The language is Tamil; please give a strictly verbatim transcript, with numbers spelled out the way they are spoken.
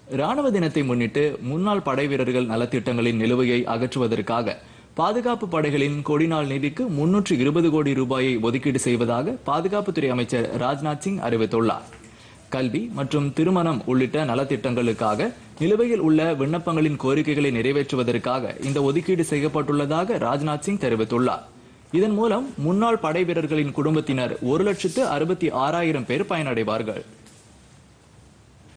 ராணுவ தினத்தை முன்னிட்டு முன்னாள் படை வீரர்கள் நலத்திட்டங்களின் நிலுவையை அகற்றுவதற்காக பாதுகாப்பு படைகளின் கொடிநாள் நிதிக்கு முன்னூற்று இருபது கோடி ரூபாயை ஒதுக்கீடு செய்வதாக பாதுகாப்புத்துறை அமைச்சர் ராஜ்நாத் சிங் அறிவித்துள்ளார். கல்வி மற்றும் திருமணம் உள்ளிட்ட நலத்திட்டங்களுக்காக நிலுவையில் உள்ள விண்ணப்பங்களின் கோரிக்கைகளை நிறைவேற்றுவதற்காக இந்த ஒதுக்கீடு செய்யப்பட்டுள்ளதாக ராஜ்நாத் சிங் தெரிவித்துள்ளார். இதன் மூலம் முன்னாள் படை வீரர்களின் குடும்பத்தினர் ஒரு லட்சத்து அறுபத்தி ஆறாயிரம் பேர் பயனடைவார்கள்.